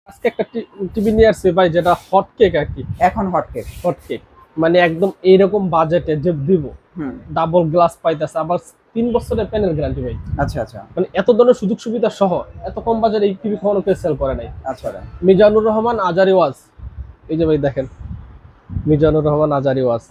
আজকে একটা টিভি নিয়ে আসছে ভাই, যেটা হট কেক আর কি। এখন হট কেক। হট কেক মানে একদম এইরকম বাজেটে যে দিব, হুম। ডাবল গ্লাস পাইতেছে, আবার 3 বছরের প্যানেল গ্যারান্টি ভাই। আচ্ছা আচ্ছা মানে এত ধরনের সুযোগ সুবিধা সহ এত কম বাজারে এই টিভি কখনো কেউ সেল করে নাই। আচ্ছা। মিজানুর রহমান আজারি ওয়াজ, এই যে ভাই দেখেন, মিজানুর রহমান আজারি ওয়াজ,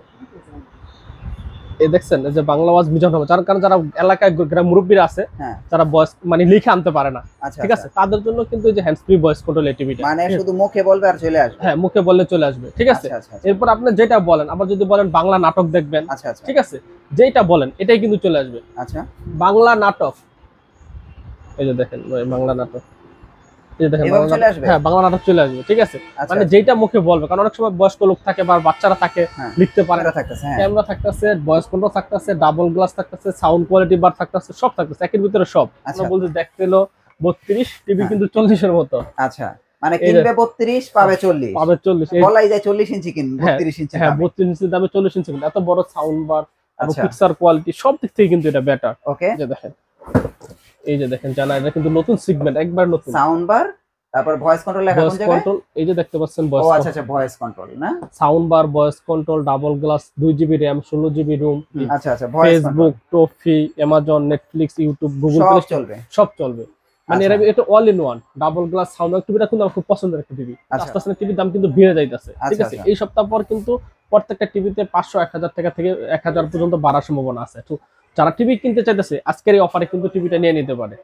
এই দেখছেন, এই যে বাংলা ওয়াজ মিজানুর রহমান। যার কারণে যারা এলাকায় গ্রাম মুরব্বীরা আছে, হ্যাঁ। যারা ভয়েস মানে লিখে আনতে পারে না, আচ্ছা ঠিক আছে, তাদের জন্য কিন্তু এই যে হ্যান্ডস ফ্রি ভয়েস কন্ট্রোল এই টিভিটা, মানে শুধু মুখে বলবে আর চলে আসবে। হ্যাঁ মুখে বললে চলে আসবে, ঠিক আছে। আচ্ছা আচ্ছা এরপর আপনি যেটা বলেন, আবার যদি বলেন বাংলা নাটক দেখবেন, আচ্ছা আচ্ছা ঠিক আছে, যেটা বলেন এটাই কিন্তু চলে আসবে। আচ্ছা। বাংলা নাটক, এই যে দেখেন বাংলা নাটক, এই যে দেখেন এভাবে বাংলা চলে নাটক, আসবে? হ্যাঁ বাংলা নাটক চলে আসবে, ঠিক আছে। আচ্ছা, মানে আচ্ছা। যেটা মুখে বলবে, কারণ অনেক সময় বয়স্ক লোক থাকে বা বাচ্চারা থাকে, হ্যাঁ, লিখতে পারে না, ক্যামেরা থাকতেছে। হ্যাঁ, ক্যামেরা থাকতেছে, ভয়েস কন্ট্রোল থাকতেছে, ডাবল গ্লাস থাকতেছে, সাউন্ড কোয়ালিটি বার থাকতেছে, সব থাকতেছে একের ভিতরে সব। আচ্ছা। আমরা বলতে দেখতে এলো 32, টিভি হ্যাঁ। কিন্তু 40-এর মতো। আচ্ছা, মানে এই যে কিনবে 32 পাবে 40। পাবে 40, বলাই যায় 40 ইঞ্চি কিন, হ্যাঁ 32 ইঞ্চি হ্যাঁ দামে। 32 ইঞ্চির দামে 40 ইঞ্চি, কিন্তু এত বড় সাউন্ড বার এবং আচ্ছা। পিকচার কোয়ালিটি সব দিক থেকে কিন্তু এটা বেটার। ওকে। যে দেখেন, এই যে দেখেন জানা, এটা কিন্তু নতুন সেগমেন্ট, একবার নতুন। সাউন্ড বার, তারপর ভয়েস কন্ট্রোল লেখা কোন ভয়েস জায়গায়? কন্ট্রোল, এই যে দেখতে পাচ্ছেন ও ভয়েস আচ্ছা আচ্ছা, ভয়েস কন্ট্রোল না? Sound bar, voice control, double glass, 2 GB RAM, 16 GB ROM, আচ্ছা আচ্ছা, voice control Facebook, Toffee, Amazon, Netflix, YouTube, Google সব প্লে, চলবে। সব চলবে। মানে আচ্ছা। এটা all in one double glass sound টিভিটা কিন্তু আমার খুব পছন্দের একটা টিভি। আচ্ছা। আস্তে আস্তে টিভির দাম কিন্তু বেড়ে যাইতেছে, ঠিক আচ্ছা, আছে। আচ্ছা। এই সপ্তাহ পর কিন্তু প্রত্যেকটা টিভিতে 500-1000 টাকা থেকে 1000 পর্যন্ত বাড়ার সম্ভাবনা আছে। তো যারা টিভি কিনতে চাইতেছে আজকের এই অফারে কিন্তু টিভিটা নিয়ে নিতে পারে।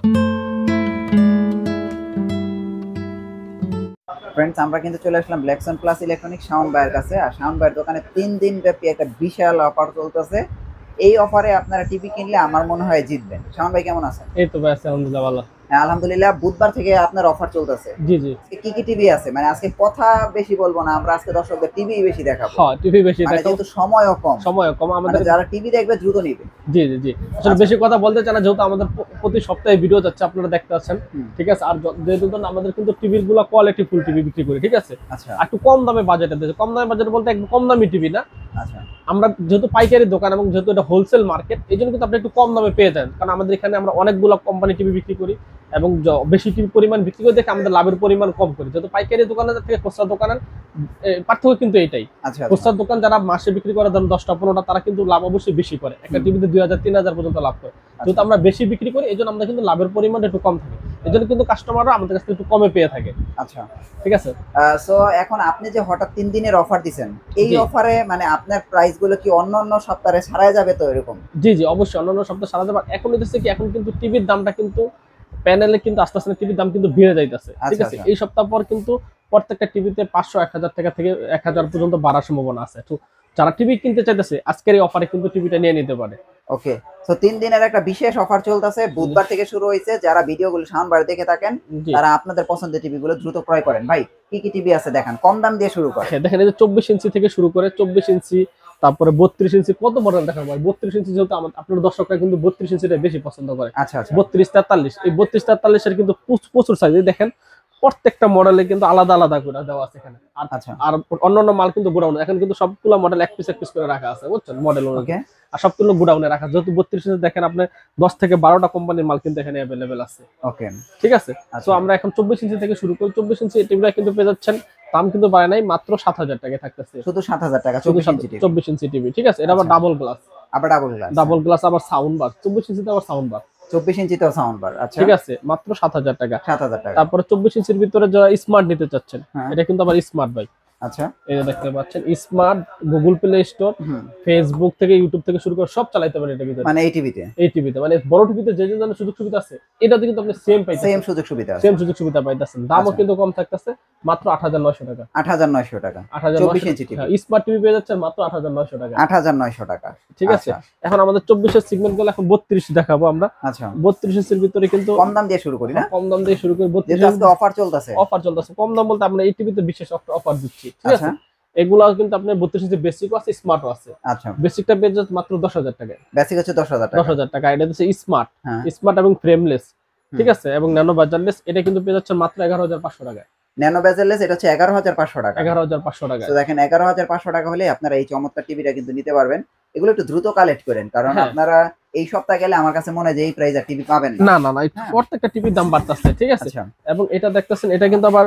ফ্রেন্ডস, আমরা কিন্তু চলে আসলাম ব্ল্যাকসন প্লাস ইলেকট্রনিক শাওন ভাইয়ের কাছে। আর শাওন ভাইয়ের দোকানে 3 দিন ব্যাপী একটা বিশাল অফার চলতেছে। এই অফারে আপনারা টিভি কিনলে আমার মনে হয় জিতবেন। শাওন ভাই কেমন আছেন? এই তো ভাই আছে আলহামদুলিল্লাহ ভালো। হ্যাঁ, আলহামদুলিল্লাহ। বুধবার থেকে আপনার অফার চলতেছে। জি জি। আজকে কি কি টিভি আছে? মানে আজকে কথা বেশি বলবো না, আমরা আজকে দর্শকদের টিভি বেশি দেখাবো। হ্যাঁ টিভি বেশি মানে দেখো, যেহেতু সময়ও কম, সময় কম মানে আমাদের। যারা টিভি দেখবে দ্রুত নিবে। জি জি জি, আসলে আচ্ছা। বেশি কথা বলতে চাই না, যেহেতু আমাদের প্রতি সপ্তাহে ভিডিও যাচ্ছে, আপনারা দেখতে পাচ্ছেন, হুম। ঠিক আছে। আর যেহেতু আমাদের কিন্তু টিভির গুলো কোয়ালিটি ফুল টিভি বিক্রি করি, ঠিক আছে। আচ্ছা আর একটু কম দামে বাজেটে দিয়েছে, কম দামে বাজেট বলতে একদম কম দামি টিভি না। আচ্ছা আমরা যেহেতু পাইকারি দোকান এবং যেহেতু এটা হোলসেল মার্কেট, এই জন্য কিন্তু আপনি একটু কম দামে পেয়ে যান, কারণ আমাদের এখানে আমরা অনেকগুলো কোম্পানি টিভি বিক্রি করি এবং বেশি টিভি পরিমাণ বিক্রি করে দেখে আমাদের লাভের পরিমাণ কম করি। যেহেতু পাইকারি দোকানের থেকে খুচরা দোকানের পার্থক্য কিন্তু এটাই। আচ্ছা খুচরা দোকান যারা মাসে বিক্রি করে ধরেন 10টা-15টা, তারা কিন্তু লাভ অবশ্যই বেশি করে, একটা টিভিতে 2000-3000 পর্যন্ত লাভ করে। যেহেতু আমরা বেশি বিক্রি করি, এই জন্য আমরা কিন্তু লাভের পরিমাণটা একটু কম থাকে, এই জন্য কিন্তু কাস্টমাররা আমাদের কাছ থেকে একটু কমে পেয়ে থাকে, আচ্ছা। ঠিক আছে। সো এখন আপনি যে হঠাৎ 3 দিনের অফার দিবেন, এই জি। অফারে মানে আপনার প্রাইস গুলো কি অন্য সপ্তাহে ছাড়াই যাবে তো এরকম? জি জি, অবশ্যই অন্যান্য সপ্তাহে সারা যাবে। এখন হইতেছে কি, এখন কিন্তু টিভির দামটা কিন্তু প্যানেলে কিন্তু আস্তে আস্তে টিভির দাম কিন্তু বেড়ে যাইতেছে, ঠিক আচ্ছা আছে। আচ্ছা। এই সপ্তাহ পর কিন্তু প্রত্যেকটা টিভিতে 500-1000 টাকা থেকে 1000 পর্যন্ত বাড়ার সম্ভাবনা আছে। তো যারা টিভি কিনতে চাইতেছে আজকের এই অফারে কিন্তু টিভিটা নিয়ে নিতে পারে। ওকে। সো 3 দিনের একটা বিশেষ অফার চলতেছে, বুধবার থেকে শুরু হয়েছে। যারা ভিডিওগুলো শাওন ভাইয়ের দেখে থাকেন, জি। তারা আপনাদের পছন্দের টিভিগুলো দ্রুত ক্রয় করেন। ভাই কি কি টিভি আছে দেখান, কম দাম দিয়ে শুরু করেন। হ্যাঁ দেখেন, এই যে 24 ইঞ্চি থেকে শুরু করে 24 ইঞ্চি, তারপরে 32 ইঞ্চি, কত মডেল দেখাবো ভাই। 32 ইঞ্চি যেহেতু আপনার দর্শকরা কিন্তু 32 ইঞ্চিটা বেশি পছন্দ করে। আচ্ছা আচ্ছা 32-43, এই 32-43 এর কিন্তু প্রচুর সাইজ, দেখেন প্রত্যেকটা মডেলে কিন্তু আলাদা আলাদা করে দেওয়া আছে এখানে। আর আচ্ছা। আর অন্যান্য মাল কিন্তু গোডাউনে, এখন কিন্তু সবগুলো মডেল এক পিস করে রাখা আছে, বুঝছেন, মডেল অনুযায়ী। ওকে। আর সবগুলো গোডাউনে রাখা, যেহেতু 32 ইঞ্চি দেখেন আপনি 10 থেকে 12টা কোম্পানির মাল কিন্তু এখানে অ্যাভেলেবেল আছে, ওকে। ঠিক আছে। তো আমরা এখন 24 ইঞ্চি থেকে শুরু করি। 24 ইঞ্চি টিভিটা কিন্তু পেয়ে যাচ্ছেন, দাম কিন্তু বাড়ে নাই, মাত্র 7000 টাকায় থাকতেছে, শুধু 7000 টাকা শুধু 24 ইঞ্চি টিভি। 24 ইঞ্চি টিভি, ঠিক আছে। এটা আবার আচ্ছা। ডাবল গ্লাস, আবার ডাবল গ্লাস। ডাবল গ্লাস আবার সাউন্ড বার, 24 ইঞ্চিতে আবার সাউন্ড বার, 24 ইঞ্চিতেও সাউন্ড বার। আচ্ছা, ঠিক আছে, মাত্র 7000 টাকা। 7000 টাকা। তারপরে 24 ইঞ্চির ভিতরে যারা স্মার্ট নিতে চাচ্ছেন, হ্যাঁ। এটা কিন্তু আবার স্মার্ট ভাই। আচ্ছা। এই যে দেখতে পাচ্ছেন স্মার্ট, গুগল প্লে স্টোর, হুম। ফেসবুক থেকে ইউটিউব থেকে শুরু করে সব চালাতে পারেন এটা ভিতরে। মানে এই টিভিতে এই টিভিতে মানে বড় টিভিতে যে যে ধরনের সুযোগ সুবিধা আছে, এটাতে কিন্তু আপনি সেম পাইতেছেন, সেম সুযোগ সুবিধা আছে। সেম সুযোগ সুবিধা পাইতেছেন। দামও আচ্ছা। কিন্তু কম থাকতেছে, মাত্র 8900 টাকা। 8900 টাকা 24 ইঞ্চি টিভি। স্মার্ট টিভি পেয়ে যাচ্ছেন মাত্র 8900 টাকা, 8900 টাকা। ঠিক আছে। আচ্ছা এখন আমাদের 24 এর সেগমেন্ট গুলো এখন 32 দেখাবো আমরা। আচ্ছা, 32 ইঞ্চির ভিতরে কিন্তু কম দাম দিয়ে শুরু করি না? কম দাম দিয়ে শুরু করে 32 যেহেতু আজকে অফার চলতেছে। অফার চলতেছে। কম দাম বলতে আমরা এই টিভিতে বিশেষ অফার দিচ্ছি, ঠিক আচ্ছা আছে। এগুলা কিন্তু আপনার 32 ইঞ্চি বেসিকও আছে, স্মার্টও আছে। আচ্ছা। বেসিকটা পেয়ে যাচ্ছে মাত্র 10000 টাকায়। বেসিক হচ্ছে 10000 টাকা। 10000 টাকা। এটা হচ্ছে স্মার্ট, হ্যাঁ। স্মার্ট এবং ফ্রেমলেস, ঠিক আছে, এবং ন্যানো বাজারলেস। এটা কিন্তু পেয়ে যাচ্ছে মাত্র 11500 টাকায়। ন্যানো বেজেললেস এটা হচ্ছে 11500 টাকা। 11500 টাকায়। তো দেখেন 11500 টাকা হলে আপনারা এই চমৎকার টিভিটা কিন্তু নিতে পারবেন। এগুলো একটু দ্রুত কালেক্ট করেন, কারণ হ্যাঁ। আপনারা এই সপ্তাহে গেলে আমার কাছে মনে হয় যে এই প্রাইস আর টিভি পাবেন না। না না না, হ্যাঁ। প্রত্যেকটা টিভির দাম বাড়তেছে, ঠিক আছে। আচ্ছা এবং এটা দেখতেছেন, এটা কিন্তু আবার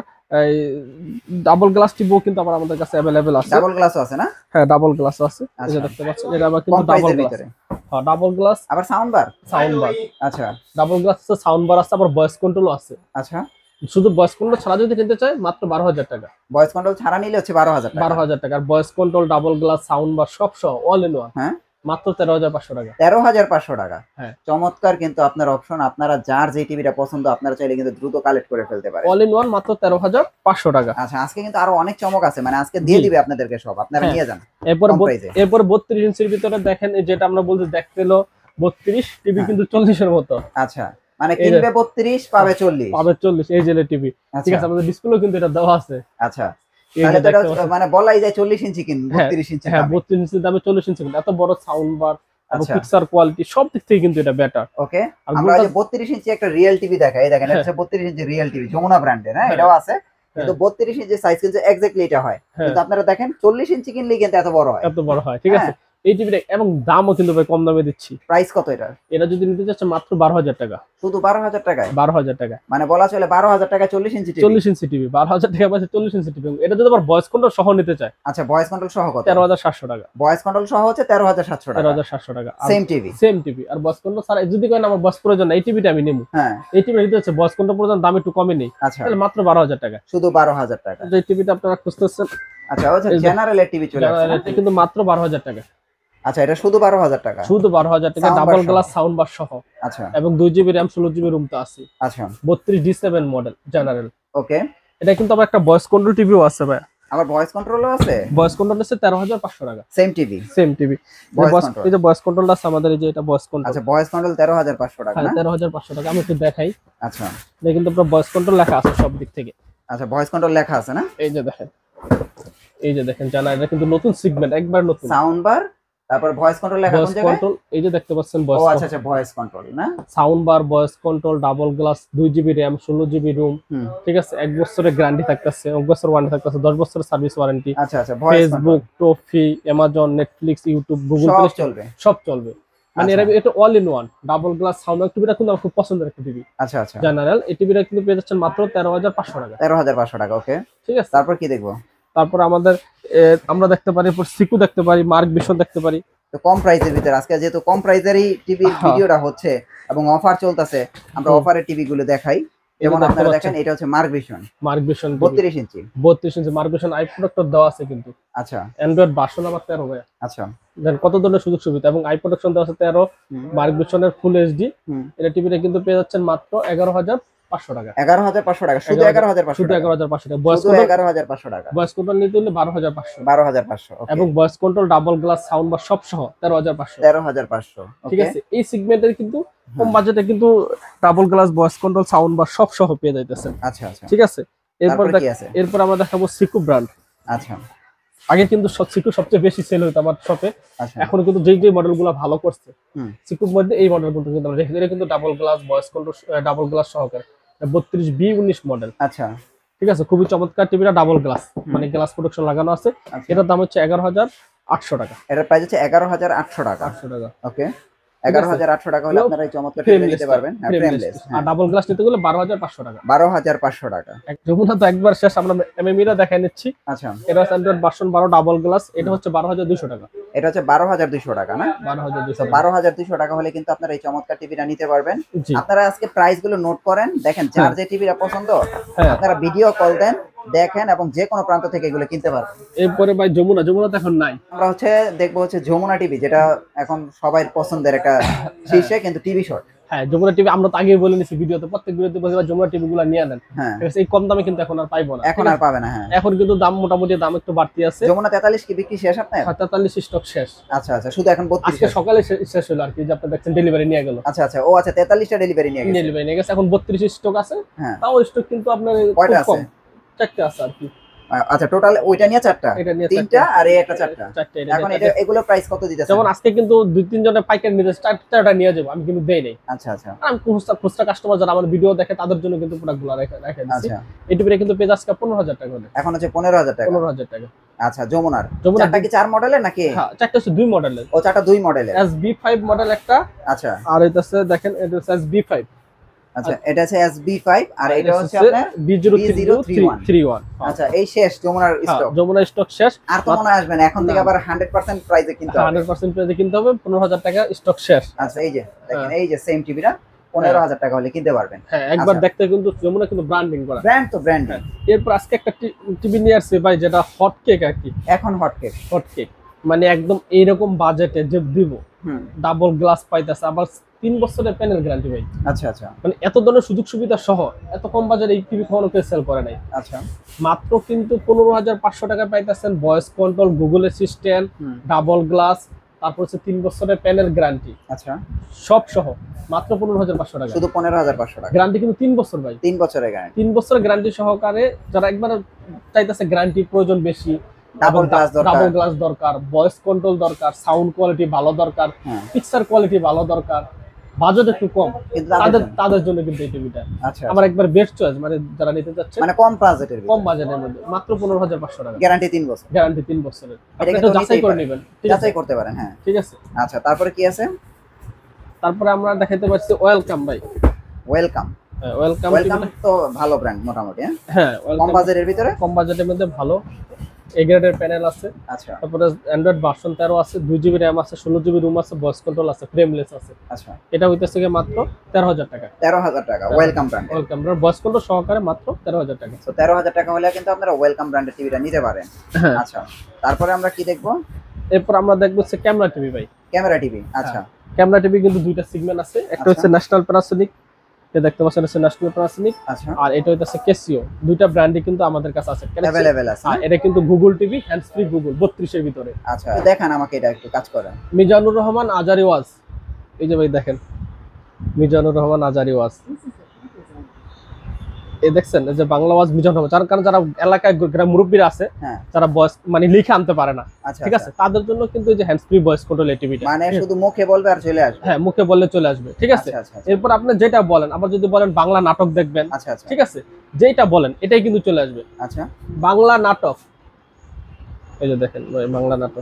ডাবল গ্লাস টিভিও কিন্তু আবার আমাদের কাছে অ্যাভেলেবেল আছে। ডাবল গ্লাসও আছে না? হ্যাঁ, ডাবল গ্লাস আছে, এই আচ্ছা। যে দেখতে পাচ্ছেন, এটা আবার কম কিন্তু ডাবল প্রাইসের গ্লাস। ভিতরে। হ্যাঁ, ডাবল গ্লাস, আবার সাউন্ড বার। সাউন্ড বার, আচ্ছা ডাবল গ্লাস আছে, সাউন্ড বার আছে, আবার ভয়েস কন্ট্রোলও আছে। আচ্ছা। শুধু ভয়েস কন্ট্রোল ছাড়া যদি কিনতে চাই মাত্র 12,000 টাকা। ভয়েস কন্ট্রোল ছাড়া নিলে হচ্ছে 12,000 টাকা। 12,000 টাকা। আর voice control, double glass, sound bar সব সহ অল ইন ওয়ান হ্যাঁ মাত্র 13,500 টাকা। 13,500 টাকা। হ্যাঁ। চমৎকার কিন্তু আপনার অপশন। আপনারা যার যে টিভিটা পছন্দ আপনারা চাইলে কিন্তু দ্রুত কালেক্ট করে ফেলতে পারেন। অল ইন ওয়ান মাত্র 13,500 টাকা। আচ্ছা, আজকে কিন্তু আরো অনেক চমক আছে, মানে আজকে দিয়ে জি। দিবে আপনাদেরকে সব, আপনারা হ্যাঁ। নিয়ে যান এরপরে কম প্রাইসে। এরপরে 32 ইঞ্চির ভিতরে দেখেন, এই যেটা আমরা বলছি দেখতে এলো 32, টিভি হ্যাঁ। কিন্তু 40 এর মতো। আচ্ছা, মানে এই যে- কিনবে 32 পাবে 40। পাবে 40, এই যে টিভি, ঠিক আছে। আমাদের ডিসপ্লেও কিন্তু এটা দেওয়া আছে। আচ্ছা, এই তাহলে যে তো এটা দেখতে পাচ্ছেন। মানে বলাই যায় 40 ইঞ্চি কিনবে, হ্যাঁ, 32 ইঞ্চি হ্যাঁ, দামে। 32 ইঞ্চির দামে 40 ইঞ্চি, কিন্তু এত বড় সাউন্ড বার এবং আচ্ছা। পিকচার কোয়ালিটি সব দিক থেকে কিন্তু এটা বেটার। ওকে, আর আমরা ওই যে গোটা- 32 ইঞ্চি একটা রিয়েল টিভি দেখাই, এই দেখেন, এটা হচ্ছে 32 ইঞ্চি রিয়েল টিভি, যমুনা ব্র্যান্ডের। হ্যাঁ, এটাও আছে, কিন্তু 32 ইঞ্চি সাইজ কিন্তু এক্স্যাক্টলি এটা হয়। হ্যাঁ। কিন্তু আপনারা দেখেন 40 ইঞ্চি কিনলেই কিন্তু এত বড় হয়। এত বড় হয়, ঠিক আছে। এই টিভিটা এবং দামও কিন্তু ভাই কম দামে দিচ্ছি। প্রাইস কত এটা? এটা যদি নিতে চাচ্ছে মাত্র 12,000 টাকা। শুধু 12,000 টাকায়? 12,000 টাকা, মানে বলা চলে 12,000 টাকায় 40 ইঞ্চি টিভি। 40 ইঞ্চি টিভি 12,000 টাকা পাচ্ছে 40 ইঞ্চি টিভি। এটা যদি আবার ভয়েস কন্ট্রোল সহ নিতে চায় আচ্ছা, ভয়েস কন্ট্রোল সহ কত? 13,700 টাকা। ভয়েস কন্ট্রোল সহ হচ্ছে 13,700 টাকা। 13,700 টাকা। Same TV. Same TV. আর ভয়েস কন্ট্রোল ছাড়া যদি কেন আমার ভয়েস প্রয়োজন না, এই টিভিটা আমি নেব। হ্যাঁ। এই টিভি নিতে হচ্ছে ভয়েস কন্ট্রোল প্রয়োজন, দাম একটু কমে নেই, আচ্ছা, তাহলে মাত্র 12,000 টাকা। শুধু 12,000 টাকা। যে টিভিটা আপনারা খুঁজতেছেন, আচ্ছা, হচ্ছে এই যে- জেনারেল এর টিভি চলে আসছে না? এটা কিন্তু মাত্র 12,000 টাকা। আচ্ছা, এটা শুধু 12,000 টাকা। শুধু 12,000 টাকা, Sound bar ডাবল সহ। গ্লাস সাউন্ড বার সহ, আচ্ছা এবং 2 GB RAM 16 GB রুম তো আছে। আচ্ছা, 32D7 মডেল জেনারেল। ওকে। এটা কিন্তু আবার একটা ভয়েস কন্ট্রোল টিভিও আছে ভাই। আবার ভয়েস কন্ট্রোলও আছে? ভয়েস কন্ট্রোল আছে 13,500 টাকা। Same TV, same TV. Voice control। এই যে ভয়েস কন্ট্রোলটা আছে আমাদের, এই যে এটা ভয়েস কন্ট্রোল। আচ্ছা, ভয়েস কন্ট্রোল 13,500 টাকা হ্যাঁ, না? 13,500 টাকা। আমি একটু দেখাই, আচ্ছা এটা কিন্তু আপনার ভয়েস কন্ট্রোল লেখা আছে সব দিক থেকে। আচ্ছা, ভয়েস কন্ট্রোল লেখা আছে না? এই যে দেখেন, এই যে দেখেন জানা, এটা কিন্তু নতুন সেগমেন্ট, একবার নতুন। সাউন্ড বার, তারপর ভয়েস কন্ট্রোল লেখা কোন ভয়েস জায়গায়? কন্ট্রোল, এই যে দেখতে পাচ্ছেন ও ভয়েস আচ্ছা আচ্ছা, ভয়েস কন্ট্রোল না? Sound bar, voice control, double glass, 2 GB RAM 16 GB ROM, হুম, ঠিক আছে। 1 বছরের গ্যারান্টি থাকতেছে, 1 বছর ওয়ারেন্টি থাকতেছে, 10 বছরের সার্ভিস ওয়ারেন্টি। আচ্ছা আচ্ছা, voice Facebook, Toffee, Amazon, Netflix, YouTube, Google সব প্লে চলবে। সব চলবে। মানে আচ্ছা। এটা all in one. Double glass sound টিভিটা কিন্তু আমার খুব পছন্দের একটা টিভি আচ্ছা আচ্ছা, জেনারেল। এই টিভিটা কিন্তু পেয়ে যাচ্ছেন মাত্র 13,500 টাকা, 13,500 টাকা। ওকে, ঠিক আছে। তারপর কি দেখবো? তারপর আমাদের আমরা দেখতে পারি, সিকু দেখতে পারি, মার্ক ভিশন দেখতে পারি। তো কম প্রাইসের ভিতরে আজকে যেহেতু কম প্রাইসেরই টিভির হ্যাঁ। ভিডিওটা হচ্ছে এবং অফার চলতেছে, আমরা হুম। অফারের টিভি গুলো দেখাই। যেমন দেখতে আপনারা পাচ্ছেন। দেখেন, এটা হচ্ছে Mark Vision Mark Vision 32 inch. 32 inch Mark Vision eye protector দেওয়া আছে কিন্তু। আচ্ছা অ্যান্ড্রয়েড ভার্সন আমার 13 ভাই। আচ্ছা, দেন কত ধরনের সুযোগ সুবিধা, এবং আই প্রোডাকশন দেওয়া আছে 13, হুম, মার্ক ভিশনের ফুল এইচডি। হুম। এটা টিভিটা কিন্তু পেয়ে যাচ্ছেন মাত্র 11,500 টাকা। 11,500 টাকা, শুধু 11,500 শুধু টাকা। 11,500 টাকা। ভয়েস শুধু কন্ট্রোল, 11,500 টাকা। ভয়েস কন্ট্রোল নিতে হলে 12,500, 12,500। ওকে, এবং voice control, double glass, sound bar সব সহ 13,500। 13,500। ঠিক ওকে, আছে। এই সেগমেন্টের কিন্তু কম বাজেটে কিন্তু double glass, voice control, sound bar সব সহ পেয়ে যাইতেছেন, আচ্ছা আচ্ছা। ঠিক আছে। এরপর তারপর কি আছে? এরপর আমরা দেখাবো সিকু ব্র্যান্ড। আচ্ছা আগে কিন্তু সিকু সবচেয়ে বেশি সেল হতো আমার শপে। আচ্ছা, এখন কিন্তু যে মডেলগুলো ভালো করছে হুম, সিকুর মধ্যে এই মডেলগুলো কিন্তু আমরা রেখেছি। এটা কিন্তু double glass, voice control, double glass সহকারে 32B19 মডেল, আচ্ছা ঠিক আছে। খুবই চমৎকার টিভিটা, ডাবল গ্লাস, মানে গ্লাস প্রোটেকশন লাগানো আছে। আচ্ছা। এটার দাম হচ্ছে 11,800 টাকা। এটার প্রাইস হচ্ছে 11,800 টাকা। 800 টাকা ওকে, 11,800 টাকা হলে আপনারা এই চমৎকার টিভি ফ্রেমলেস নিতে পারবেন। হ্যাঁ, ফ্রেমলেস। আর ডাবল গ্লাস নিতে গেলে 12,500 টাকা। 12,500 টাকা। যমুনা তো একবার শেষ, আমরা এমএমইটা দেখাই নিচ্ছি। আচ্ছা, এটা হচ্ছে অ্যান্ড্রয়েড ভার্সন 12 ডাবল গ্লাস, এটা হচ্ছে 12,200 টাকা। এটা হচ্ছে 12,200 টাকা না? 12,200 তো 12,200 টাকা হলে কিন্তু আপনারা এই চমৎকার টিভিটা নিতে পারবেন। জি। আপনারা আজকে প্রাইস গুলো নোট করেন, দেখেন যার যে টিভিটা পছন্দ হ্যাঁ। আপনারা ভিডিও কল দেন, দেখেন, এবং যে কোনো প্রান্ত থেকে এগুলো কিনতে পারবেন। এরপরে ভাই যমুনা তো এখন নাই। আমরা হচ্ছে দেখবো হচ্ছে যমুনা টিভি, যেটা এখন সবাই পছন্দের একটা শীর্ষে কিন্তু টিভি শট। হ্যাঁ, যমুনা টিভি আমরা তো আগে বলে নিছি ভিডিওতে, প্রত্যেক ভিডিওতে বলছি ভাই যমুনা টিভি গুলো নিয়ে নেন, হ্যাঁ, ঠিক আছে। এই কম দামে কিন্তু এখন আর পাইবো না, এখন ঠিক আর আছে? পাবে না। হ্যাঁ, এখন কিন্তু দাম মোটামুটি দাম একটু বাড়তি আছে। যমুনা 43 কি বিক্রি শেষ আপনার? 47 স্টক শেষ। আচ্ছা আচ্ছা, শুধু এখন 32 আজকে সকালে শেষ হলো আর কি, যে আপনি দেখছেন ডেলিভারি নিয়ে গেল। আচ্ছা আচ্ছা, ও আচ্ছা, 43টা ডেলিভারি নিয়ে গেছে। ডেলিভারি নিয়ে গেছে, এখন 32 স্টক আছে। হ্যাঁ, তাও স্টক কিন্তু আপনার কয়টা খুব আছে? কম, 4টা আছে আর কি। আচ্ছা, টোটাল ওইটা নিয়ে 4টা, এটা নিয়ে 3টা আর এই একটা 4টা। 4টা। এখন এটা এগুলো প্রাইস কত দিতেছেন? যেমন আজকে কিন্তু 2-3 জনের পাইকারি নিতে 4টা নিয়ে যাবো, আমি কিন্তু দেই নাই। আচ্ছা আচ্ছা আমি খুচরা কাস্টমার যারা আমার ভিডিও দেখে তাদের জন্য কিন্তু প্রোডাক্টগুলো রেখে দিচ্ছি। আচ্ছা, এই টিভিটা কিন্তু পেজ আজকে 15,000 টাকা হলে, এখন হচ্ছে 15,000 টাকা। 15,000 টাকা। আচ্ছা যমুনার যমুনা চারটা কি 4 মডেলের নাকি? হ্যাঁ, চারটা হচ্ছে 2 মডেলের। ও চারটা 2 মডেলের। SB5 মডেল একটা, আচ্ছা আর এটা হচ্ছে দেখেন এটা হচ্ছে SB5। আচ্ছা এটা হচ্ছে SB5 আর এটা হচ্ছে আপনার B0331। আচ্ছা এই শেষ যমুনার স্টক। যমুনা স্টক শেষ। আর তো মনে আসবে না এখন থেকে আবার 100% প্রাইসে কিনতে হবে। 100% প্রাইসে কিনতে হবে, 15,000 টাকা স্টক শেষ। আচ্ছা এই যে দেখেন এই যে সেম টিভিটা 15,000 টাকা হলে কিনতে পারবেন। হ্যাঁ, একবার আচ্ছা। দেখতে কিন্তু যমুনা কিন্তু ব্র্যান্ডিং করা, ব্র্যান্ড তো ব্র্যান্ড। এরপর আজকে একটা টিভি নিয়ে আসছে ভাই, যেটা হট কেক আর কি। এখন হট কেক মানে একদম এইরকম বাজেটে যে দিব, হুম ডাবল গ্লাস পাইতেছে, আবার 3 বছরের প্যানেল গ্যারান্টি ভাই। আচ্ছা আচ্ছা মানে এত ধরনের সুযোগ সুবিধা সহ এত কম বাজারে এই টিভি কখনো কেউ সেল করে নাই। আচ্ছা মাত্র কিন্তু 15,500 টাকা পাইতেছেন, voice control, Google assistant, double glass, তারপর হচ্ছে 3 বছরের প্যানেল গ্যারান্টি, আচ্ছা সব সহ মাত্র 15,500 টাকা। শুধু 15,500 টাকা গ্যারান্টি কিন্তু 3 বছর ভাই, 3 বছরের গ্যারান্টি। 3 বছরের গ্যারান্টি সহকারে যারা একবার চাইতেছে গ্যারান্টি প্রয়োজন বেশি, ডাবল গ্লাস দরকার, ভয়েস কন্ট্রোল দরকার, সাউন্ড কোয়ালিটি ভালো দরকার, হ্যাঁ পিকচার কোয়ালিটি ভালো দরকার, বাজেট একটু কম, কিন্তু তাদের জন্য কিন্তু এই টিভিটা আচ্ছা আমার একবার বেস্ট চয়েস। মানে যারা নিতে যাচ্ছে মানে কম বাজেটের কম বাজেটের মধ্যে মাত্র 15,500 টাকা গ্যারান্টি 3 বছর। গ্যারান্টি 3 বছরের। এটা আপনি কিন্তু এটা যাচাই করে নিতেই নেবেন, ঠিক আছে, যাচাই করতে পারেন। হ্যাঁ ঠিক আছে। আচ্ছা তারপরে কি আছে? তারপরে আমরা দেখাতে পাচ্ছি ওয়েলকাম ভাই। ওয়েলকাম ওয়েলকাম তো ভালো ব্র্যান্ড মোটামুটি। হ্যাঁ, কম বাজেটের ভিতরে, কম বাজেটের মধ্যে ভালো, এ গ্রেডের প্যানেল আছে। আচ্ছা তারপরে অ্যান্ড্রয়েড ভার্সন 13 আছে, 2GB র্যাম আছে, 16GB রুম আছে, ভয়েস কন্ট্রোল আছে, ফ্রেমলেস আছে। আচ্ছা এটা হইতেছে গিয়ে মাত্র 13,000 টাকা। 13,000 টাকা welcome brand. Welcome voice control সহকারে মাত্র 13,000 টাকা। তো 13,000 টাকা হলে কিন্তু আপনারা ওয়েলকাম ব্র্যান্ডের টিভিটা নিতে পারেন। হ্যাঁ, আচ্ছা তারপরে আমরা কি দেখবো? এরপর আমরা দেখবো হচ্ছে ক্যামেরা টিভি ভাই। Camera TV. আচ্ছা ক্যামেরা টিভি কিন্তু দুইটা সেগমেন্ট আছে, একটা হচ্ছে ন্যাশনাল প্যানাসোনিক, এটা দেখতে পাচ্ছেন হচ্ছে ন্যাশনাল প্যানাসোনিক, আচ্ছা আর এটা হচ্ছে ক্যাসিও। দুইটা ব্র্যান্ডই কিন্তু আমাদের কাছে আছে, अवेलेबल আছে। আর এটা কিন্তু Google TV, hands free Google 32 এর ভিতরে। আচ্ছা দেখান আমাকে এটা একটু কাজ করেন। মিজানুর রহমান আজারি ওয়াজ, এই যে ভাই দেখেন মিজানুর রহমান আজারি ওয়াজ, এই দেখছেন এই যে বাংলা ওয়াজ মিজানুর রহমান। যার কারণ যারা এলাকায় গ্রাম মুরব্বীরা আছে, হ্যাঁ যারা ভয়েস মানে লিখে আনতে পারে না, আচ্ছা ঠিক আছে, তাদের জন্য কিন্তু এই যে হ্যান্ডস ফ্রি ভয়েস কন্ট্রোল এই টিভিটা, মানে শুধু মুখে বলবে আর চলে আসবে। হ্যাঁ মুখে বললে চলে আসবে, ঠিক আছে। আচ্ছা আচ্ছা এরপর আপনি যেটা বলেন, আবার যদি বলেন বাংলা নাটক দেখবেন, আচ্ছা আচ্ছা ঠিক আছে, যেটা বলেন এটাই কিন্তু চলে আসবে। আচ্ছা বাংলা নাটক, এই যে দেখেন বাংলা নাটক,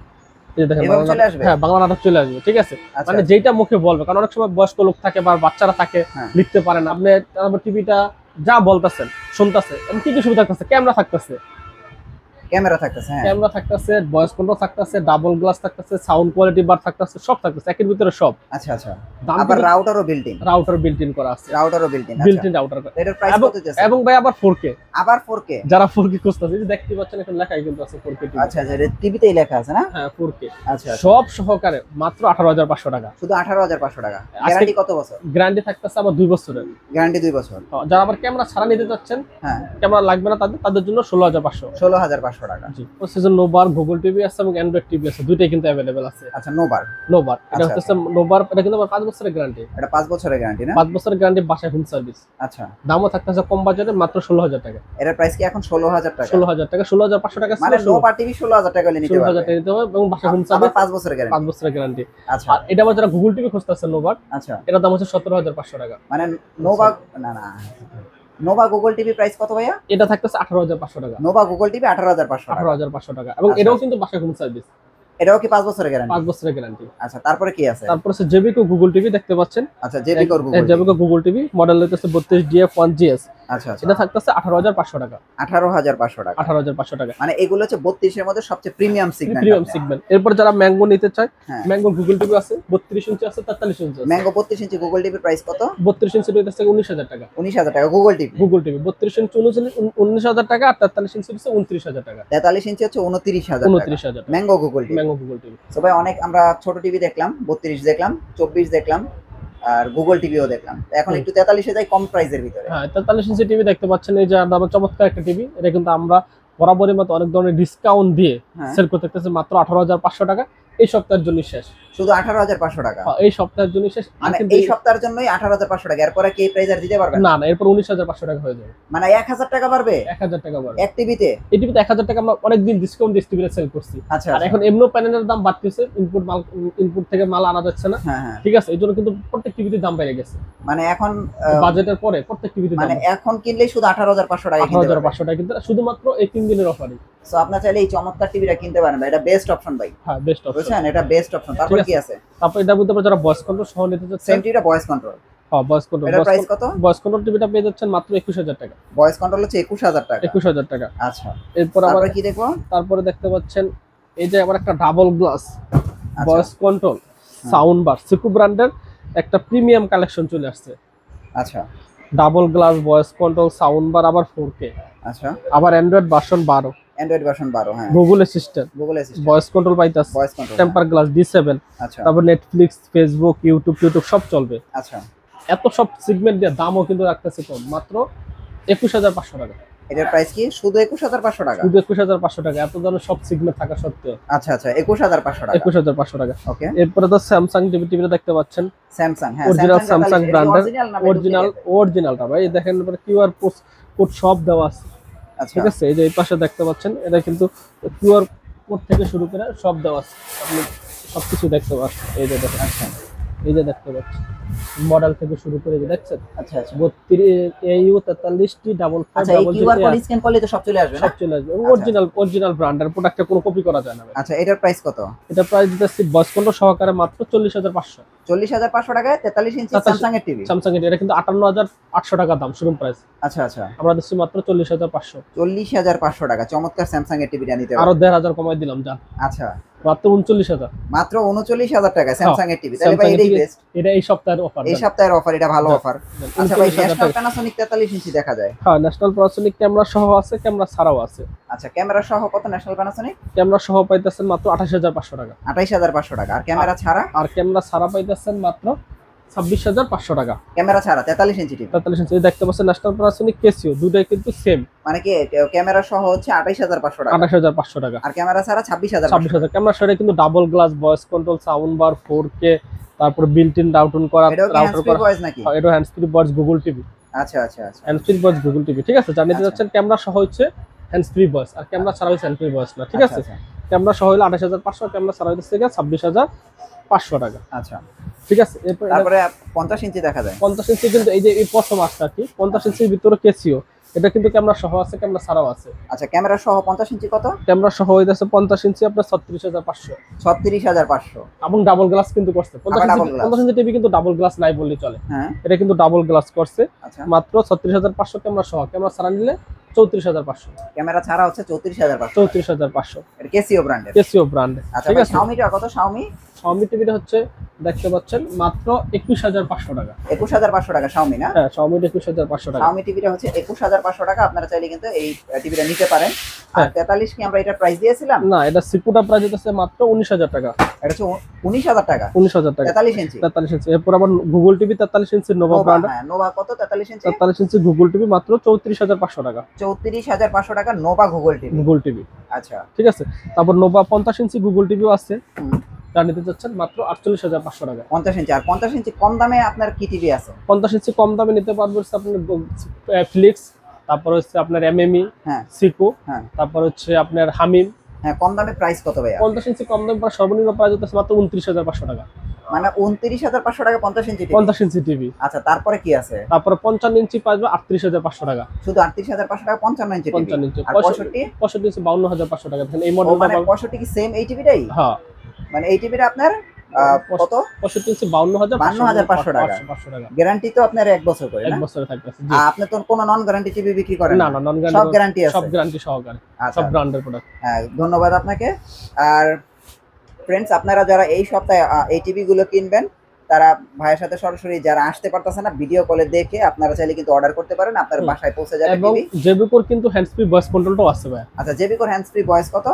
এই যে দেখেন এভাবে বাংলা চলে নাটক, আসবে? হ্যাঁ বাংলা নাটক চলে আসবে, ঠিক আছে। আচ্ছা মানে যেটা মুখে বলবে, কারণ অনেক সময় বয়স্ক লোক থাকে বা বাচ্চারা থাকে, হ্যাঁ। লিখতে পারে না, আপনি তারপর টিভিটা যা বলতেছেন শুনতেছে, কি কি সুবিধা থাকতেছে, ক্যামেরা থাকতেছে, ক্যামেরা থাকতেছে, হ্যাঁ ক্যামেরা থাকতেছে, ভয়েস কন্ট্রোল থাকতেছে, ডাবল গ্লাস থাকতেছে, সাউন্ড কোয়ালিটি বার থাকতেছে, সব থাকতেছে একের ভিতরে সব। আচ্ছা আচ্ছা দাম আবার রাউটারও built in. Router built in করা আছে, রাউটারও built in. Built in router, এটার প্রাইস কত দিতেছে? এবং ভাই আবার 4K, আবার 4K। যারা 4K খুঁজতেছে, এই যে দেখতে পাচ্ছেন এখানে লেখাই কিন্তু আছে 4K টিভি। আচ্ছা আচ্ছা টিভিতেই লেখা আছে না? হ্যাঁ 4K আচ্ছা আচ্ছা। সব সহকারে মাত্র 18,500 টাকা। শুধু 18,500 টাকা। গ্যারান্টি কত বছর? গ্যারান্টি থাকতেছে আবার 2 বছরের। গ্যারান্টি 2 বছর। যারা আবার ক্যামেরা ছাড়া নিতে যাচ্ছেন, হ্যাঁ ক্যামেরা লাগবে না তাদের জন্য 16,500। 16,500 টাকা। জি, সিজন নোবার গুগল টিভি আছে এবং অ্যান্ড্রয়েড টিভি আছে, দুইটাই কিন্তু अवेलेबल আছে। আচ্ছা নোবার। নোবার এটা আচ্ছা, হচ্ছে নোবার, এটা কিন্তু আবার 5 বছরের গ্যারান্টি। এটা 5 বছরের গ্যারান্টি না? 5 বছরের গ্যারান্টি, বাসায় হোম সার্ভিস। আচ্ছা দামও থাকতেছে কম বাজেটে মাত্র 16,000 টাকা। এটার প্রাইস কি এখন 16,000 টাকা? 16,000 টাকা, 16,500 টাকা মানে নোবার টিভি 16,000 টাকা নিতে 16,000 পারবে। টাকা দিতে হবে এবং বাসায় হোম আবার সার্ভিস 5 বছরের 5 গ্যারান্টি। বছরের গ্যারান্টি। আচ্ছা আর এটা আবার যারা গুগল টিভি খুঁজতেছে নোবার, আচ্ছা এটার দাম হচ্ছে 17,500 টাকা। মানে নোভা না না নোভা গুগল টিভি প্রাইস কত ভাইয়া? এটা থাকতেছে 18,500 টাকা। নোভা গুগল টিভি 18,500 টাকা। 18,500 টাকা এবং আচ্ছা। এটাও কিন্তু বাসায় হোম সার্ভিস। এটাও কি 5 বছরের গ্যারান্টি? 5 বছরের গ্যারান্টি। আচ্ছা তারপরে কি আছে? তারপর হচ্ছে জেবিকো গুগল টিভি দেখতে পাচ্ছেন। আচ্ছা Jvco Google. Jvco Google TV model হচ্ছে 32DF1GS। আচ্ছা আচ্ছা এটা থাকতেছে 18,500 টাকা। 18,500 টাকা। 18,500 টাকা মানে এগুলো হচ্ছে 32 এর মধ্যে সবচেয়ে প্রিমিয়াম সেগমেন্ট। Premium segment. এরপর যারা ম্যাঙ্গো নিতে চায়, হ্যাঁ। ম্যাঙ্গো গুগল টিভি আছে, 32 ইঞ্চি আছে, 43 ইঞ্চি আছে। ম্যাঙ্গো 32 ইঞ্চি গুগল টিভির প্রাইস কত? 32 ইঞ্চি হচ্ছে 19,000 টাকা। 19,000 টাকা Google TV. Google TV 32 inch 19,000 টাকা, আর 43 ইঞ্চি হচ্ছে 29,000 টাকা। 43 ইঞ্চি হচ্ছে 29,000 টাকা। 29,000 টাকা Mango Google TV. Mango Google TV. তো ভাই অনেক আমরা ছোট টিভি দেখলাম, 32 দেখলাম, 24 দেখলাম, আর গুগল টিভিও দেখলাম। তো এখন একটু 43 এ যাই কম প্রাইসের ভিতরে। হ্যাঁ 43 ইঞ্চি টিভি দেখতে পাচ্ছেন, এই যে দাম চমৎকার একটা টিভি। এটা কিন্তু আমরা বরাবরের মতো অনেক ধরনের ডিসকাউন্ট দিয়ে হ্যাঁ। সেল করতে থাকতেছি মাত্র 18,500 টাকা। এই সপ্তাহের জন্য শেষ। শুধু 18,500 টাকা। এই সপ্তাহের জন্য শেষ। মানে এই সপ্তাহের জন্যই 18,500 টাকা, এরপরে কি প্রাইস আর দিতে পারবেন? না না, এরপর 19,500 টাকা হয়ে যাবে। মানে 1,000 টাকা বাড়বে? 1,000 টাকা বাড়বে এক টিভিতে। এই টিভিতে 1,000 টাকা আমরা অনেকদিন ডিসকাউন্ট দিয়ে টিভিতে সেল করছি। আচ্ছা, আর এখন এমনো প্যানেলের দাম বাড়তেছে, ইনপুট থেকে মাল আনা যাচ্ছে না। হ্যাঁ হ্যাঁ, ঠিক আছে, এই জন্য কিন্তু প্রত্যেক টিভিতে দাম বেড়ে গেছে। মানে এখন বাজেটের পরে প্রত্যেক টিভিতে মানে এখন কিনলেই শুধু 18,500 টাকা কিনতে পারবেন। 18,500 টাকা কিন্তু শুধুমাত্র এই 3 দিনের অফারই। সো আপনারা চাইলে এই চমৎকার টিভিটা কিনতে পারেন ভাই, এটা বেস্ট অপশন ভাই। হ্যাঁ, বেস্ট অপশন, বুঝছেন, এটা বেস্ট অপশন। তারপর কি আছে? তারপর এটা বলতে পারো যারা ভয়েস কন্ট্রোল সহ নিতে চাচ্ছেন, সেম টিভিটা ভয়েস কন্ট্রোল। হ্যাঁ, ভয়েস কন্ট্রোল। এটার প্রাইস কত? ভয়েস কন্ট্রোল টিভিটা পেয়ে যাচ্ছেন মাত্র 21,000 টাকা। ভয়েস কন্ট্রোল হচ্ছে 21,000 টাকা। 21,000 টাকা। আচ্ছা, এরপর আবার তারপরে কি দেখবো? তারপরে দেখতে পাচ্ছেন এই যে আবার একটা ডাবল গ্লাস আচ্ছা। ভয়েস কন্ট্রোল সাউন্ড বার, সিকু ব্র্যান্ডের একটা প্রিমিয়াম কালেকশন চলে আসছে। আচ্ছা, double glass voice control sound bar, আবার 4K, আচ্ছা। আবার অ্যান্ড্রয়েড ভার্সন 12, অ্যান্ড্রয়েড ভার্সন 12, হ্যাঁ। Google assistant, Google assistant, voice control পাইতাস, voice control, temper glass D7, আচ্ছা তারপর নেটফ্লিক্স, ফেসবুক, ইউটিউব সব চলবে। আচ্ছা। এত সব সেগমেন্ট দিয়ে দামও কিন্তু রাখতেছে কম, মাত্র 21,500 টাকা। এটার প্রাইস কি? শুধু 21,500 টাকা? শুধু 21,500 টাকা, এত ধরনের সব সেগমেন্ট থাকা সত্ত্বেও। আচ্ছা আচ্ছা, 21,500 টাকা। 21,500 টাকা। ওকে। এরপরে তো স্যামসাং টিভিটা দেখতে পাচ্ছেন, স্যামসাং, হ্যাঁ, অরিজিনাল স্যামসাং ব্র্যান্ডের, অরিজিনাল অরিজিনালটা ভাই দেখেন, কিউআর কোড সব দেওয়া আছে। আচ্ছা, ঠিক আছে, এই যে এই পাশে দেখতে পাচ্ছেন, এটা কিন্তু কিউআর কোড থেকে শুরু করে সব দেওয়া আছে, আপনি সবকিছু দেখতে পাচ্ছেন। এই যে দেখেন, আচ্ছা এই যে দেখতে পাচ্ছেন মডেল থেকে শুরু করে যে দেখছেন আচ্ছা আচ্ছা। 32AU 43T ডাবল আচ্ছা, এই কিউআর কোড স্ক্যান করলে তো সব চলে আসবে না? সব চলে আসবে। অরিজিনাল ব্র্যান্ডের প্রোডাক্টে কোনো কপি করা যায় না ভাই। আচ্ছা, এটার প্রাইস কত? এটা প্রাইস দিতেছি ভয়েস কন্ট্রোল সহকারে মাত্র 40,500। 40,500 টাকায় 43 ইঞ্চি স্যামসাং এর টিভি। স্যামসাং এর এটা কিন্তু 58,800 টাকা দাম শোরুম প্রাইস। আচ্ছা আচ্ছা, আমরা দিচ্ছি মাত্র 40,500। 40,500 টাকা চমৎকার স্যামসাং এর টিভিটা নিতে আরো পারবেন। 1,500 কমাই দিলাম, জান আচ্ছা, মাত্র 39,000। মাত্র 39,000 টাকা স্যামসাং এর টিভি। তাহলে ভাই এটাই বেস্ট। এটা এই সপ্তাহের অফার, এই সপ্তাহের অফার, এটা ভালো অফার। আচ্ছা ভাই, ন্যাশনাল প্যানাসোনিক 43 ইঞ্চি দেখা যায়? হ্যাঁ, ন্যাশনাল প্যানাসোনিক ক্যামেরা সহ আছে, ক্যামেরা ছাড়াও আছে। আচ্ছা, ক্যামেরা সহ কত ন্যাশনাল প্যানাসোনিক? ক্যামেরা সহ পাইতেছেন মাত্র 28,500 টাকা। 28,500 টাকা। আর ক্যামেরা ছাড়া? আর ক্যামেরা ছাড়া পাইতেছেন মাত্র 26,500 টাকা। ক্যামেরা ছাড়া 43 ইঞ্চি টিভি। 43 ইঞ্চি দেখতে পাচ্ছেন, ন্যাশনাল প্যানাসোনিক কেসিও, দুটাই কিন্তু সেম। মানে কি ক্যামেরা সহ হচ্ছে 28,500 টাকা, 28,500 টাকা। আর ক্যামেরা ছাড়া 26,000। 26,000। ক্যামেরা সাথে কিন্তু double glass voice control sound bar 4K, তারপর বিল্ট ইন রাউটার করা, এটাও কি হ্যান্ড ফ্রি ভয়েস নাকি? এটা hand free voice Google TV. আচ্ছা আচ্ছা আচ্ছা, hand free voice Google TV. ঠিক আছে, জানিয়ে আচ্ছা। যাচ্ছেন ক্যামেরা সহ হচ্ছে হ্যান্ড ফ্রি ভয়েস, আর ক্যামেরা ছাড়া হচ্ছে হ্যান্ড ফ্রি ভয়েস না। ঠিক আচ্ছা, আছে, আচ্ছা। ক্যামেরা সহ হলো 28,500, ক্যামেরা ছাড়া হচ্ছে 26,500 টাকা। আচ্ছা, ঠিক আছে। এরপর তারপরে 50 ইঞ্চি দেখা যায়? 50 ইঞ্চি কিন্তু এই যে এই প্রথম আসছে আর কি, 50 ইঞ্চির ভিতরে কেসিও, এটা কিন্তু ক্যামেরা সহ আছে, ক্যামেরা ছাড়াও আছে। আচ্ছা, ক্যামেরা সহ 50 ইঞ্চি কত? ক্যামেরা সহ হইতাছে 50 ইঞ্চি আপনার 36,500, 36,500। এবং ডাবল গ্লাস কিন্তু করছে। আবার double glass। 50 ইঞ্চি টিভি কিন্তু ডাবল গ্লাস নাই বললেই চলে, হ্যাঁ, এটা কিন্তু ডাবল গ্লাস করছে। আচ্ছা। মাত্র 36,500 ক্যামেরা সহ, ক্যামেরা ছাড়া নিলে 34,500। ক্যামেরা ছাড়া হচ্ছে 34,500। 34,500 এটা কেসিও ব্র্যান্ডের। Casio brand. আচ্ছা ঠিক ভাই, আছে, শাওমিটা কত? শাওমি টিভিটা হচ্ছে দেখতে পাচ্ছেন মাত্র 21,500 টাকা। 21,500 টাকা শাওমি না? হ্যাঁ, শাওমি 21,500 টাকা। শাওমি টিভিটা হচ্ছে 21,500 টাকা। আপনারা চাইলে কিন্তু এই টিভিটা নিতে পারেন। আর হ্যাঁ। 43 কি আমরা এটা প্রাইস দিয়েছিলাম? না, এটা সিকুটা প্রাইস হচ্ছে মাত্র 19,000 টাকা। এটা হচ্ছে 19,000 টাকা। 19,000 টাকা 43 ইঞ্চি। 43 ইঞ্চি। এরপর আবার Google TV 43 inch Nova Nova, brand. হ্যাঁ, নোভা কত? 43 ইঞ্চি। 43 ইঞ্চি গুগল টিভি মাত্র 34,500 টাকা। 34,500 টাকা Nova Google TV. Google TV. আচ্ছা, ঠিক আছে। তারপর নোভা 50 ইঞ্চি গুগল টিভিও আছে, হুম, যা নিতে যাচ্ছেন মাত্র 48,500 টাকা। 50 ইঞ্চি। আর 50 ইঞ্চি কম দামে আপনার কি টিভি আছে? 50 ইঞ্চি কম দামে নিতে পারবেন হচ্ছে আপনার ফ্লিক্স, তারপর হচ্ছে আপনার এমএমই, হ্যাঁ সিকো, হ্যাঁ তারপর হচ্ছে আপনার হামিম। হ্যাঁ, কম দামে প্রাইস কত ভাইয়া? 50 ইঞ্চি কম দামে প্রায় সর্বনিম্ন প্রাইস হচ্ছে মাত্র 29,500 টাকা। মানে 29,500 টাকা 50 ইঞ্চি টিভি। 50 inch TV. আচ্ছা, তারপরে কি আছে? তারপরে 55 ইঞ্চি পাইবে 38,500 টাকা। শুধু 38,500 টাকা 55 ইঞ্চি টিভি। 55 ইঞ্চি। আর 65? 65 ইঞ্চি 52,500 টাকা। দেখেন এই ও, মডেলটা মানে 65 কি সেম এই টিভিটাই? হ্যাঁ, মানে এই টিভিটা আপনার কত? 65 ইঞ্চি 52,500 টাকা। টাকা। গ্যারান্টি তো আপনার 1 বছর করে এক না? বছরে থাকবে। আপনি তো কোনো নন গ্যারান্টি টিভি বিক্রি করেন না না, নন সব গ্যারান্টি, গ্যারান্টি আছে? সব গ্যারান্টি সহকারে, আচ্ছা, সব ব্র্যান্ডের প্রোডাক্ট। হ্যাঁ, ধন্যবাদ আপনাকে। আর ফ্রেন্ডস, আপনারা যারা এই সপ্তাহে এই টিভি গুলো কিনবেন, তারা ভাইয়ের সাথে সরাসরি যারা আসতে পারতেছে না, ভিডিও কলে দেখে আপনারা চাইলে কিন্তু অর্ডার করতে পারেন, আপনার বাসায় পৌঁছে যাবে এবং টিভি। জেবিকোর কিন্তু হ্যান্ডস ফ্রি ভয়েস কন্ট্রোলটাও আছে ভাই। আচ্ছা, জেবিকোর হ্যান্ডস ফ্রি ভয়েস কত?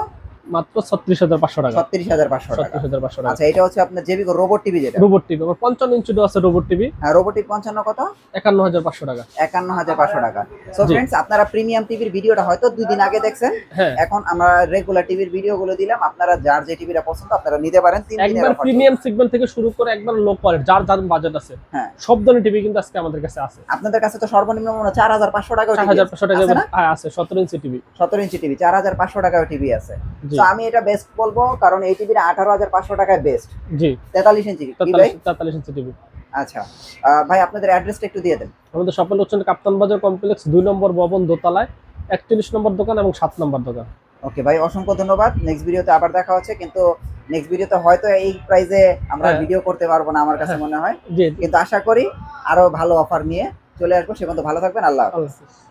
মাত্র 36,500 টাকা। 36,500 টাকা। 36,500 টাকা। আচ্ছা, এটা হচ্ছে আপনার জেবিকো রোবট টিভি যেটা। রোবট টিভি আবার 55 ইঞ্চিও আছে রোবট টিভি। হ্যাঁ, রোবট টিভি 55 কত? 51,500 টাকা। 51,500 টাকা। সো জি। ফ্রেন্ডস, আপনারা প্রিমিয়াম টিভির ভিডিওটা হয়তো 2 দিন আগে দেখছেন। হ্যাঁ, এখন আমরা রেগুলার টিভির ভিডিওগুলো দিলাম, আপনারা যার যে টিভিটা পছন্দ আপনারা নিতে পারেন 3 দিনের একবার অফার। প্রিমিয়াম সেগমেন্ট থেকে শুরু করে একবার লো কোয়ালিটি যার যার বাজেট আছে, হ্যাঁ, সব ধরনের টিভি কিন্তু আজকে আমাদের কাছে আছে। আপনাদের কাছে তো সর্বনিম্ন মনে হয় 4,500 টাকাও টিভি 4,500 টাকা আছে না? আছে 17 ইঞ্চি টিভি। 17 ইঞ্চি টিভি 4,500 টাকাও টিভি আছে। জি তো আমি এটা বেস্ট বলবো, কারণ এই টিভিটা 18,500 টাকায় বেস্ট। জি 43 ইঞ্চি কি ভাই? 43 ইঞ্চি টিভি। আচ্ছা, ভাই আপনাদের অ্যাড্রেসটা একটু দিয়ে দেন। আমাদের সফল হচ্ছেন কাপ্তান বাজার কমপ্লেক্স 2 নম্বর ভবন দোতলায় 41 নম্বর দোকান এবং 7 নম্বর দোকান। ওকে ভাই, অসংখ্য ধন্যবাদ। নেক্সট ভিডিওতে আবার দেখা হচ্ছে, কিন্তু নেক্সট ভিডিওতে হয়তো এই প্রাইসে আমরা হ্যাঁ। ভিডিও করতে পারবো না আমার কাছে হ্যাঁ। মনে হয়, জি কিন্তু আশা করি আরো ভালো অফার নিয়ে চলে আসবো। সে পর্যন্ত ভালো থাকবেন। আল্লাহ হাফেজ। আল্লাহ হাফেজ।